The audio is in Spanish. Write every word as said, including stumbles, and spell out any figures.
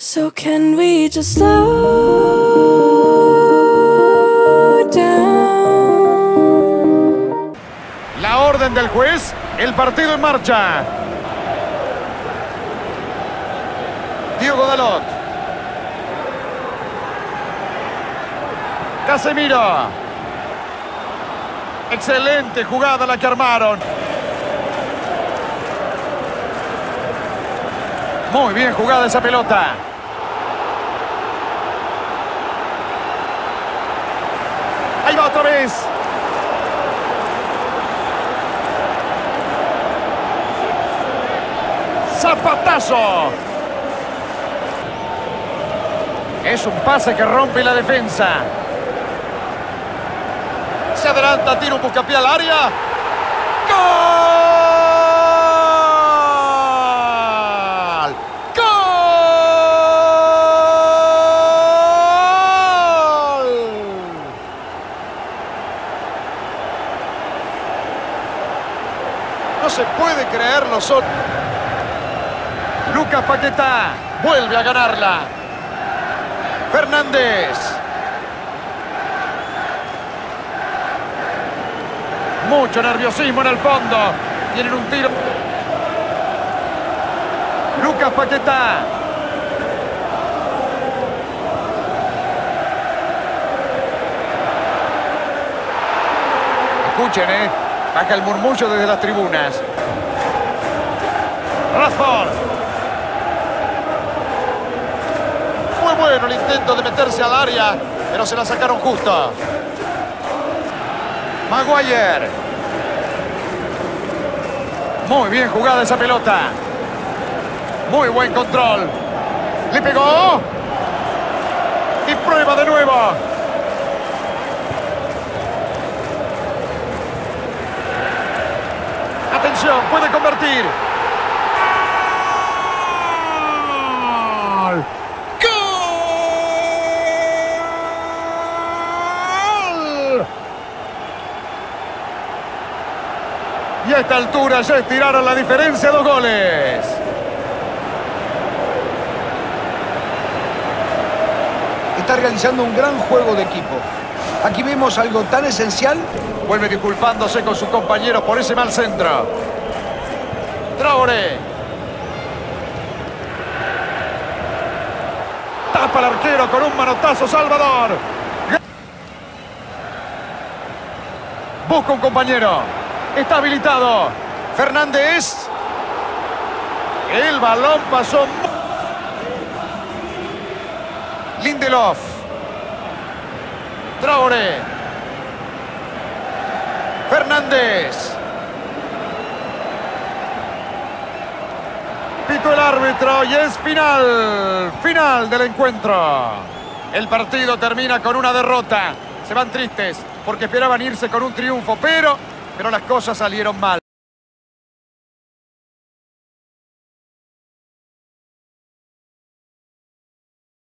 So can we just slow down? La orden del juez, el partido en marcha. Diogo Dalot. Casemiro. Excelente jugada la que armaron. Muy bien jugada esa pelota. Ahí va otra vez. Zapatazo. Es un pase que rompe la defensa. Se adelanta, tira un buscapié al área. ¡Gol! ¡Gol! No se puede creerlo. Son... Lucas Paquetá vuelve a ganarla. Fernández. Mucho nerviosismo en el fondo. Tienen un tiro. Lucas Paquetá. Escuchen, ¿eh? Baja el murmullo desde las tribunas. Rashford. Muy bueno el intento de meterse al área, pero se la sacaron justo. Maguire. Muy bien jugada esa pelota. Muy buen control. Le pegó. Y prueba de nuevo. Atención, puede convertir. ¡Gol! ¡Gol! Y a esta altura ya estiraron la diferencia, dos goles. Está realizando un gran juego de equipo. Aquí vemos algo tan esencial. Vuelve disculpándose con sus compañeros por ese mal centro. Traoré. Tapa al arquero con un manotazo Salvador. Busca un compañero. Está habilitado. Fernández. El balón pasó. Lindelof. Traoré. Fernández. Pitó el árbitro y es final. Final del encuentro. El partido termina con una derrota. Se van tristes porque esperaban irse con un triunfo, pero, pero las cosas salieron mal.